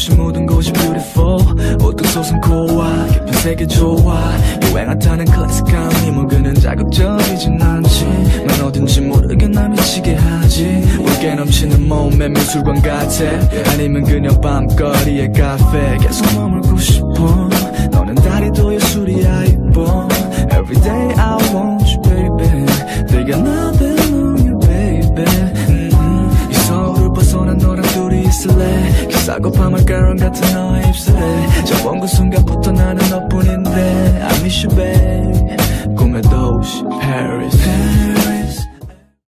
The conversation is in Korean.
곳이 모든 곳이 beautiful. 어떤 소선 고와 깊은 세계 좋아. 유행하다는 클래식한 이목은 자극적이진 않지. 난 어딘지 모르게 날 미치게 하지. 물개 넘치는 몸에 미술관 같아. 아니면 그냥 밤거리의 카페. 계속 머물고 싶어. 너는 다리도 예술이야 이뻐. Everyday I want you baby. They got nothing on you baby. 이 서울을 벗어난 너랑 둘이 있을래. 기싸고 파마가랑 같은 너의 입술에 저번 그 순간부터 나는 너뿐인데 I miss you babe. 꿈의 도시 Paris.